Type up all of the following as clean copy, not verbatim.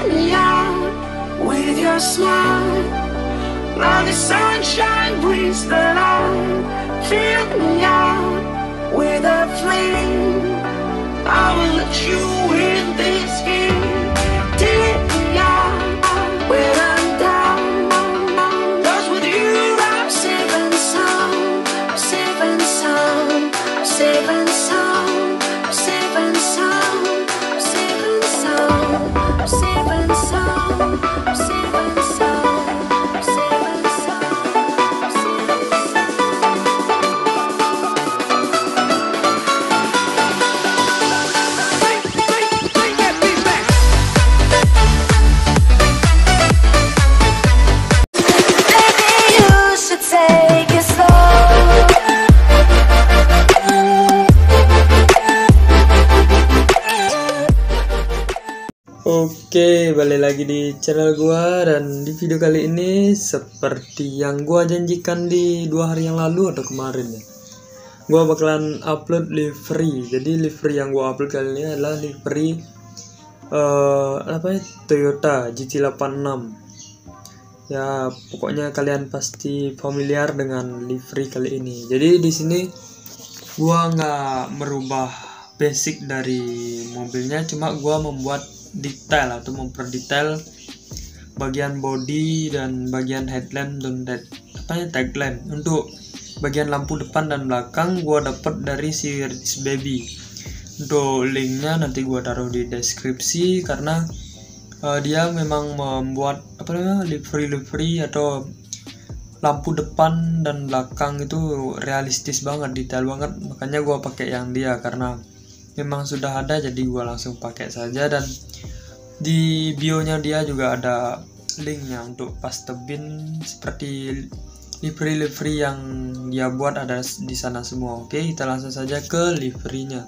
me out with your smile. Now the sunshine brings the light. Fill me out with a flame. I will let you in this game. Take me out when I'm down. 'Cause with you I'm safe and sound. Safe and sound. Safe and sound. Safe and sound. Safe and sound. Safe and sound. Safe and sound. Safe and sound. Oke, balik lagi di channel gua, dan di video kali ini seperti yang gua janjikan di 2 hari yang lalu atau kemarin ya, gua bakalan upload livery. Jadi livery yang gua upload kali ini adalah livery Toyota GT86. Ya, pokoknya kalian pasti familiar dengan livery kali ini. Jadi di sini gua nggak merubah basic dari mobilnya, cuma gua membuat detail atau memperdetail bagian body dan bagian headlamp dan taglamp. Untuk bagian lampu depan dan belakang gua dapat dari si Rich Baby. Untuk linknya nanti gua taruh di deskripsi, karena dia memang membuat livery atau lampu depan dan belakang itu realistis banget, detail banget. Makanya gua pakai yang dia karena memang sudah ada, jadi gua langsung pakai saja. Dan di bio-nya dia juga ada linknya untuk paste bin, seperti livery yang dia buat ada di sana semua. Oke, kita langsung saja ke liverynya.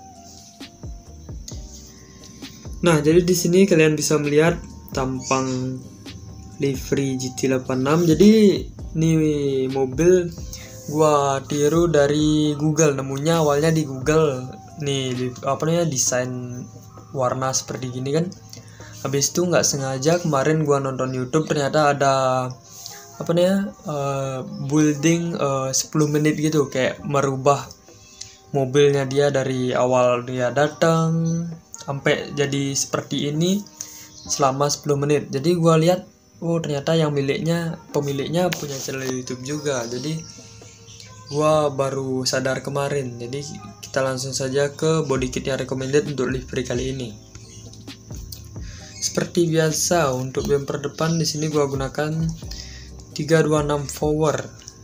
Nah, jadi di sini kalian bisa melihat tampang livery GT86. Jadi ini mobil gua tiru dari Google, nemunya awalnya di Google. Nih desain warna seperti gini kan. Habis itu nggak sengaja kemarin gua nonton YouTube, ternyata ada building 10 menit gitu, kayak merubah mobilnya dia dari awal dia datang sampai jadi seperti ini selama 10 menit. Jadi gua lihat, oh ternyata yang pemiliknya punya channel YouTube juga. Jadi gua baru sadar kemarin. Jadi kita langsung saja ke body kit yang recommended untuk livery kali ini. Seperti biasa, untuk bumper depan di sini gua gunakan 326 forward.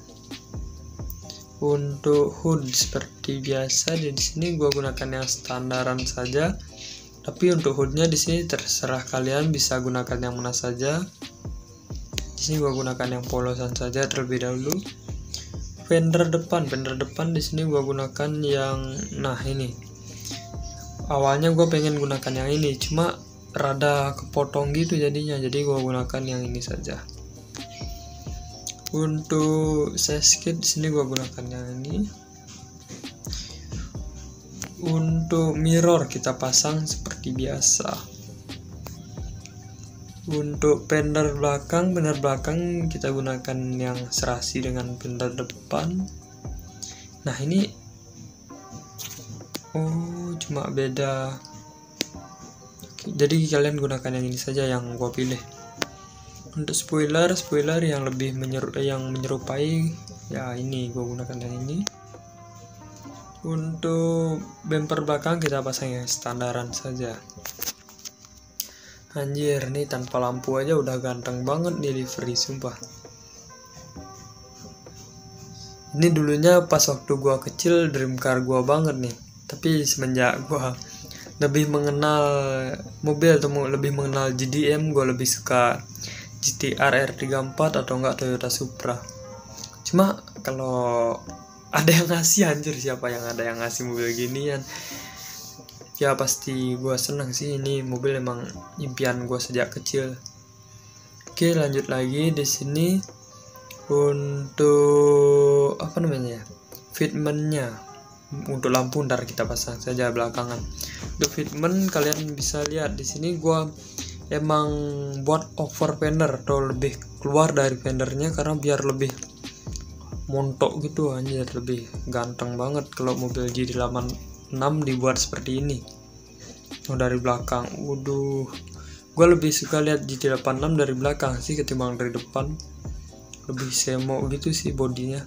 Untuk hood seperti biasa di sini gua gunakan yang standaran saja. Tapi untuk hoodnya di sini terserah kalian, bisa gunakan yang mana saja. Di sini gua gunakan yang polosan saja terlebih dahulu. Fender depan di sini gua gunakan yang ini. Awalnya gua pengen gunakan yang ini, cuma rada kepotong gitu jadinya, jadi gua gunakan yang ini saja. Untuk seskit di sini gua gunakan yang ini. Untuk mirror kita pasang seperti biasa. Untuk fender belakang kita gunakan yang serasi dengan fender depan. Nah ini cuma beda. Jadi kalian gunakan yang ini saja yang gua pilih. Untuk spoiler yang lebih menyerupai ya ini, gua gunakan yang ini. Untuk bumper belakang kita pasang yang standaran saja. Anjir, nih tanpa lampu aja udah ganteng banget nih livery, sumpah. Ini dulunya pas waktu gua kecil dream car gua banget nih. Tapi semenjak gua lebih mengenal mobil atau lebih mengenal GDM, gue lebih suka GTR R34 atau enggak Toyota Supra. Cuma kalau ada yang ngasih, anjir siapa yang ada yang ngasih mobil ginian, ya pasti gue seneng sih. Ini mobil emang impian gue sejak kecil. Oke, lanjut lagi di sini untuk fitmentnya. Untuk lampu ntar kita pasang saja belakangan. Untuk fitment kalian bisa lihat di sini gua emang buat over fender atau lebih keluar dari fendernya, karena biar lebih montok gitu, anjir, lebih ganteng banget kalau mobil GT86 dibuat seperti ini. Dari belakang, waduh, gue lebih suka lihat GT86 dari belakang sih ketimbang dari depan, lebih semo gitu sih bodinya.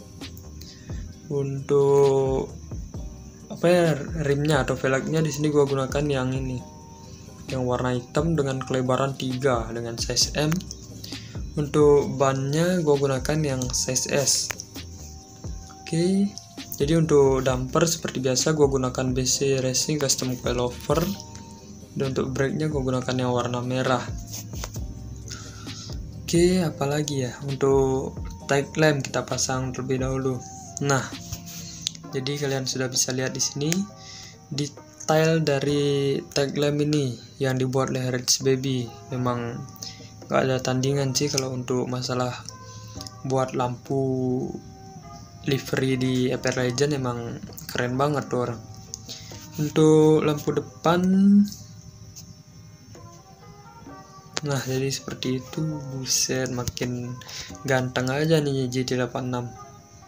Untuk rimnya atau velgnya di sini gue gunakan yang ini, yang warna hitam dengan kelebaran 3 dengan size M. Untuk bannya gue gunakan yang size S. Oke, jadi untuk damper seperti biasa gue gunakan BC Racing Custom Coilover, dan untuk brake-nya gue gunakan yang warna merah. Oke, apalagi ya, untuk tail lamp kita pasang terlebih dahulu. Nah, jadi kalian sudah bisa lihat di sini detail dari tail lamp ini yang dibuat oleh Rich Baby. Memang gak ada tandingan sih kalau untuk masalah buat lampu livery di FR Legend, emang keren banget tuh orang. Untuk lampu depan, nah jadi seperti itu, buset, makin ganteng aja nih GT86.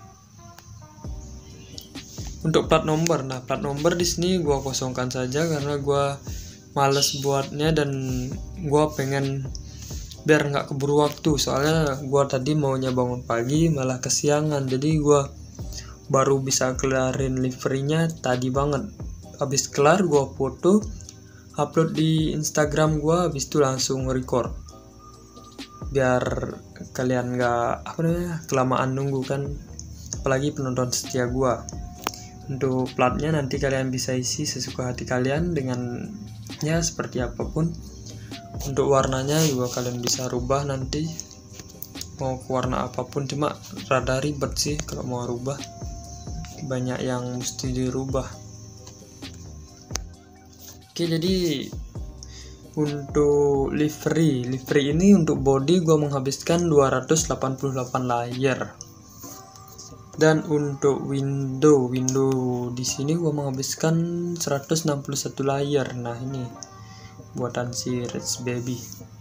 Untuk plat nomor, nah plat nomor di sini gua kosongkan saja karena gua males buatnya dan gua pengen biar nggak keburu waktu, soalnya gua tadi maunya bangun pagi malah kesiangan, jadi gua baru bisa kelarin liverynya tadi banget. Habis kelar gua foto, upload di Instagram gua, habis itu langsung record biar kalian nggak kelamaan nunggu kan, apalagi penonton setia gua. Untuk platnya nanti kalian bisa isi sesuka hati kalian dengan ya seperti apapun. Untuk warnanya juga kalian bisa rubah nanti mau ke warna apapun, cuma rada ribet sih kalau mau rubah, banyak yang mesti dirubah. Oke, jadi untuk livery ini untuk body gua menghabiskan 288 layer. Dan untuk window di sini gua menghabiskan 161 layer. Nah, ini buatan si Rich Baby.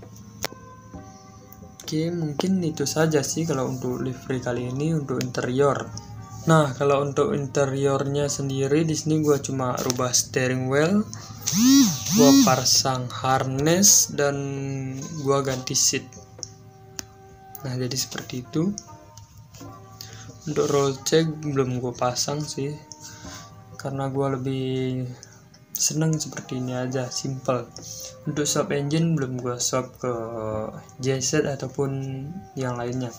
Oke, mungkin itu saja sih kalau untuk livery kali ini. Untuk interior, nah kalau untuk interiornya sendiri di sini gua cuma rubah steering wheel, gua pasang harness, dan gua ganti seat. Nah, jadi seperti itu. Untuk roll check belum gue pasang sih, karena gue lebih seneng seperti ini aja, simple. Untuk swap engine belum gue swap ke JZ ataupun yang lainnya.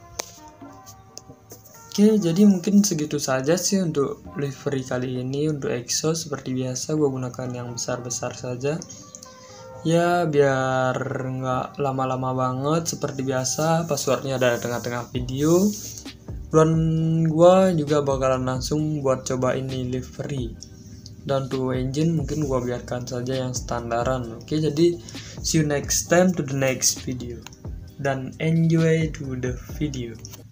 Oke, jadi mungkin segitu saja sih untuk livery kali ini. Untuk exhaust seperti biasa gue gunakan yang besar-besar saja, ya biar nggak lama-lama banget. Seperti biasa passwordnya ada di tengah-tengah video. Dan gua juga bakalan langsung buat coba ini livery. Dan untuk engine mungkin gua biarkan saja yang standaran. Oke, jadi see you next time to the next video, dan enjoy to the video.